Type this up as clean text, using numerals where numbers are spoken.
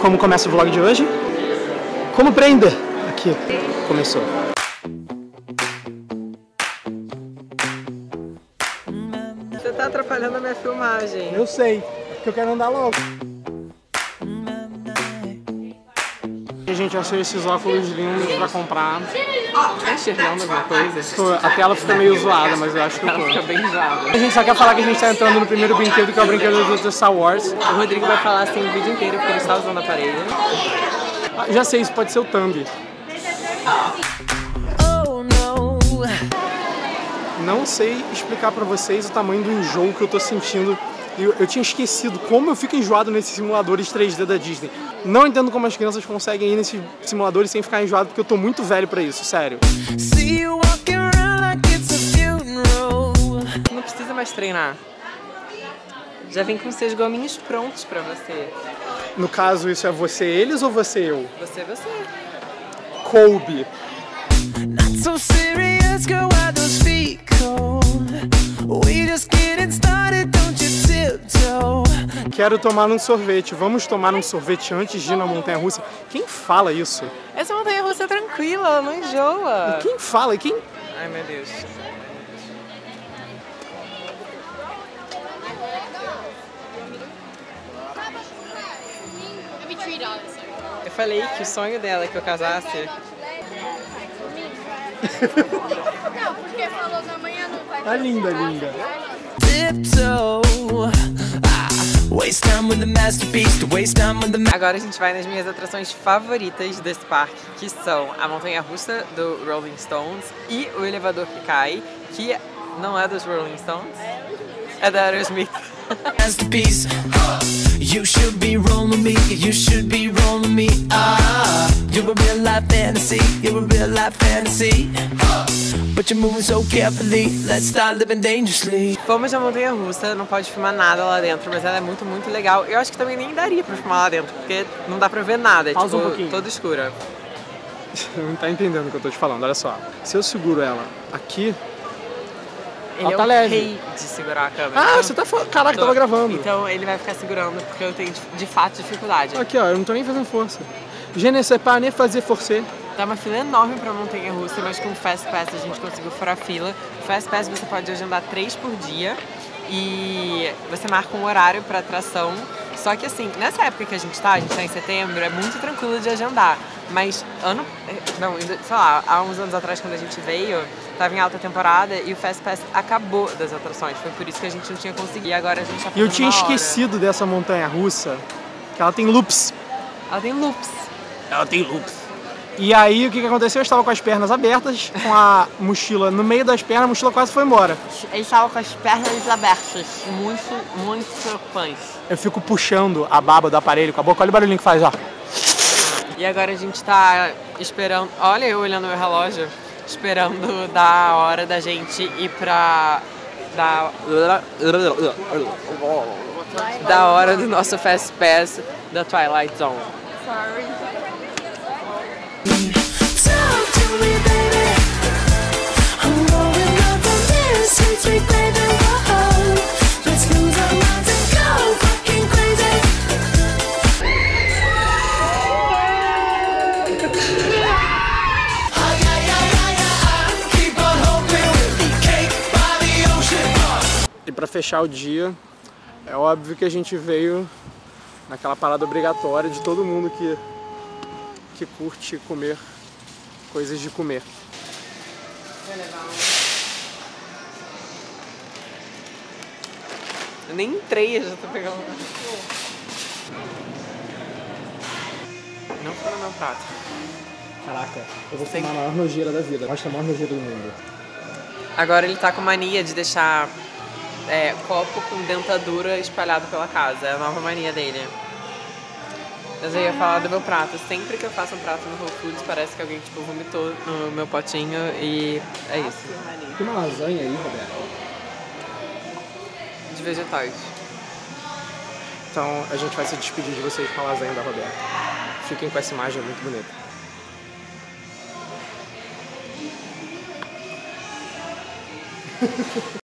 como começa o vlog de hoje? Como prender? Aqui, começou. Você tá atrapalhando a minha filmagem. Eu sei, porque eu quero andar logo. Gente, eu achei esses óculos lindos pra comprar. Tá enxergando alguma coisa? A tela fica meio zoada, mas eu acho que eu tô. Ela fica bem zoada. A gente só quer falar que a gente tá entrando no primeiro brinquedo, que é o brinquedo do Star Wars. O Rodrigo vai falar assim o vídeo inteiro porque ele está usando o aparelho. Já sei, isso pode ser o Thumb. Não sei explicar pra vocês o tamanho do enjoo que eu tô sentindo. Eu tinha esquecido como eu fico enjoado nesses simuladores 3D da Disney. Não entendo como as crianças conseguem ir nesses simuladores sem ficar enjoado, porque eu tô muito velho pra isso, sério. Não precisa mais treinar. Já vem com seus gominhos prontos pra você. No caso, isso é você eles ou você eu? Você. Colby. Quero tomar um sorvete. Vamos tomar um sorvete antes de ir na montanha-russa? Quem fala isso? Essa montanha-russa é tranquila, ela não enjoa. E quem fala? Quem... Ai, meu Deus. Eu falei que o sonho dela é que eu casasse. Não, porque falou da manhã não vai. Tá linda, linda. Agora a gente vai nas minhas atrações favoritas desse parque, que são a montanha-russa do Rolling Stones e o elevador que cai, que não é dos Rolling Stones, é da Aerosmith. You should be rolling me, you should be rolling me. You're a real life fantasy, you're a real life fantasy. But you're moving so carefully, let's start living dangerously. Fomos na montanha-russa, não pode filmar nada lá dentro, mas ela é muito, muito legal. Eu acho que também nem daria pra filmar lá dentro, porque não dá pra ver nada, é Pausa tipo, um pouquinho. toda escura. Você não tá entendendo o que eu tô te falando, olha só. Se eu seguro ela aqui... Ele ela tá é o leve. rei de segurar a câmera. Ah, então, você tá falando... Caraca, tava gravando. Então ele vai ficar segurando, porque eu tenho de fato dificuldade. Aqui, ó, eu não tô nem fazendo força. Je ne sais pas nem fazer forcer. Tá uma fila enorme pra montanha-russa, mas com o Fast Pass a gente conseguiu furar a fila. O Fast Pass você pode agendar 3 por dia e você marca um horário pra atração. Só que assim, nessa época que a gente tá em setembro, é muito tranquilo de agendar. Mas sei lá, há uns anos atrás quando a gente veio, tava em alta temporada e o Fast Pass acabou das atrações. Foi por isso que a gente não tinha conseguido. E agora a gente tá fazendo. E eu tinha uma hora. esquecido dessa montanha-russa, que ela tem loops. Ela tem loops. Ela tem loops. E aí, o que aconteceu? Eu estava com as pernas abertas, com a mochila no meio das pernas, a mochila quase foi embora. Ele estava com as pernas abertas, muito preocupante. Eu fico puxando a baba do aparelho com a boca, olha o barulhinho que faz, ó. E agora a gente tá esperando, olha eu olhando meu relógio, esperando da hora da gente ir pra... Da hora do nosso Fast Pass da Twilight Zone. Sorry. E pra fechar o dia, é óbvio que a gente veio naquela parada obrigatória de todo mundo que curte comer coisas de comer. Eu nem entrei, eu já tô pegando. Não foi no meu prato. Caraca, eu vou filmar a maior nojeira da vida. Mostra a maior nojeira do mundo. Agora ele tá com mania de deixar copo com dentadura espalhado pela casa. É a nova mania dele. Mas eu ia falar do meu prato. Sempre que eu faço um prato no Whole Foods, parece que alguém tipo vomitou no meu potinho e é isso. Tem uma lasanha aí, Roberto? De vegetais. Então a gente vai se despedir de vocês com a lasanha da Roberta. Fiquem com essa imagem muito bonita.